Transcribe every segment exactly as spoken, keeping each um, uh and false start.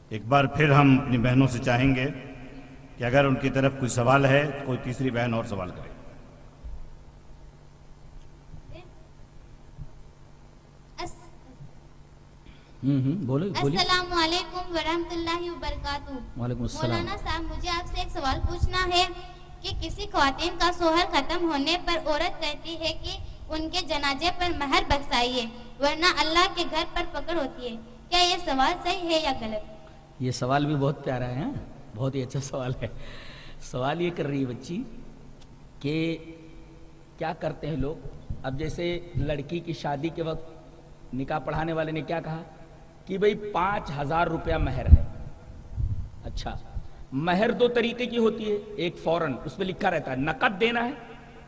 ایک بار پھر ہم اپنی بہنوں سے چاہیں گے کہ اگر ان کی طرف کوئی سوال ہے تو کوئی تیسری بہن اور سوال کرے۔ السلام علیکم ورحمۃ اللہ وبرکاتہ۔ وعلیکم السلام۔ مولانا صاحب، مجھے آپ سے ایک سوال پوچھنا ہے کہ کسی خواتین کا شوہر ختم ہونے پر عورت کہتی ہے کہ ان کے جنازے پر مہر بخشائیے ورنہ اللہ کے گھر پر پکڑ ہوتی ہے، کیا یہ سوال صحیح ہے یا غلط؟ یہ سوال بھی بہت پیارا ہے، بہت ہی اچھا سوال ہے۔ سوال یہ کر رہی ہے بچی کہ کیا کرتے ہیں لوگ، اب جیسے لڑکی کی شادی کے وقت نکاح پڑھانے والے نے کیا کہا کہ بھئی پانچ ہزار روپیہ مہر ہے۔ اچھا، مہر دو طریقے کی ہوتی ہے، ایک فوراً اس پہ لکھا رہتا ہے نقد دینا ہے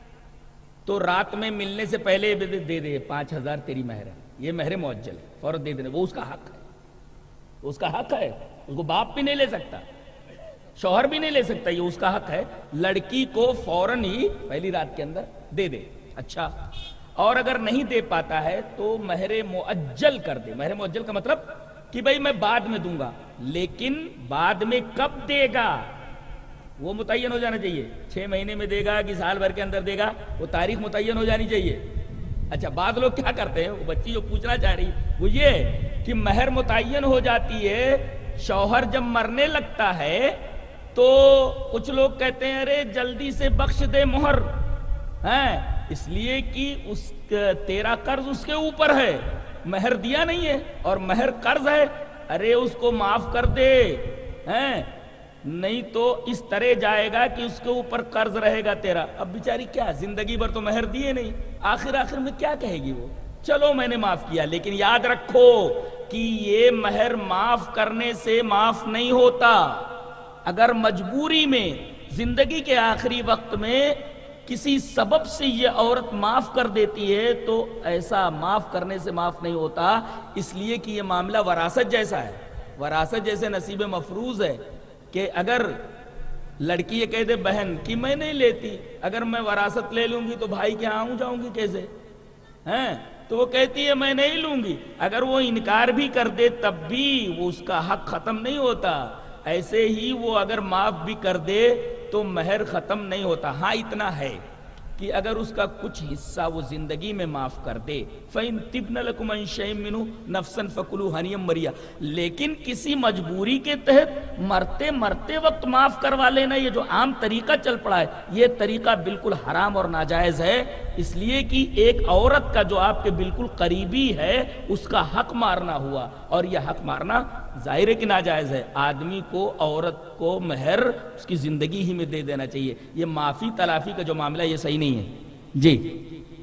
تو رات میں ملنے سے پہلے دے دے پانچ ہزار تیری مہر ہے، یہ مہر معجل ہے، فوراً دے دینا، وہ اس کا حق ہے، اس کا حق ہے، اس کو باپ بھی نہیں لے سکتا، شوہر بھی نہیں لے سکتا، یہ اس کا حق ہے، لڑکی کو فوراً ہی پہلی رات کے اندر دے دے۔ اچھا، اور اگر نہیں دے پاتا ہے تو مہر معجل کر دے۔ مہر معجل کا مطلب کہ بھئی میں بعد میں دوں گا، لیکن بعد میں کب دے گا وہ متعین ہو جانا چاہیے، چھ مہینے میں دے گا کہ سال بھر کے اندر دے گا، وہ تاریخ متعین ہو جانی چاہیے۔ اچھا، بعض لوگ کیا کرتے ہیں، وہ بچی جو پوچھنا چاہ رہی وہ یہ کہ مہر متعین ہو جاتی ہے، شوہر جب مرنے لگتا ہے تو کچھ لوگ کہتے ہیں ارے جلدی سے بخش دے مہر، ہیں اس لیے کہ اس تیرا قرض اس کے اوپر ہے، مہر دیا نہیں ہے اور مہر قرض ہے، ارے اس کو معاف کر دے، ہیں نہیں تو اس طرح جائے گا کہ اس کے اوپر قرض رہے گا تیرا۔ اب بیچاری کیا زندگی بھر تو مہر دیے نہیں، آخر آخر میں کیا کہے گی وہ، چلو میں نے معاف کیا، لیکن یاد رکھو کہ یہ مہر معاف کرنے سے معاف نہیں ہوتا۔ اگر مجبوری میں زندگی کے آخری وقت میں کسی سبب سے یہ عورت معاف کر دیتی ہے تو ایسا معاف کرنے سے معاف نہیں ہوتا، اس لیے کہ یہ معاملہ وراثت جیسا ہے، وراثت جیسے نصیب مفروض ہے کہ اگر لڑکی یہ کہہ دے بہن کہ میں نہیں لیتی، اگر میں وراثت لے لوں گی تو بھائی کے ہاں جاؤں گی کیسے، ہیں تو وہ کہتی ہے میں نہیں لوں گی، اگر وہ انکار بھی کر دے تب بھی وہ اس کا حق ختم نہیں ہوتا، ایسے ہی وہ اگر معاف بھی کر دے تو مہر ختم نہیں ہوتا۔ ہاں اتنا ہے کہ اگر اس کا کچھ حصہ وہ زندگی میں معاف کر دے فَإِن تِبْنَ لَكُمْ عَنْ شَيْءٍ مِّنْهُ نَفْسًا فَكُلُوهُ هَنِيًّا مَرِيًّا، لیکن کسی مجبوری کے تحت مرتے مرتے وقت معاف کروا لینا، یہ جو عام طریقہ چل پڑا ہے یہ طریقہ بالکل حرام اور ناجائز ہے، اس لیے کہ ایک عورت کا جو آپ کے بالکل قریبی ہے اس کا حق مارنا ہوا، اور یہ حق مارنا ظاہر ہے کہ ناجائز ہے۔ آدمی کو عورت کو مہر اس کی زندگی ہی میں دے دینا چاہیے، یہ معافی تلافی کا جو معاملہ یہ صحیح نہیں ہے۔ جی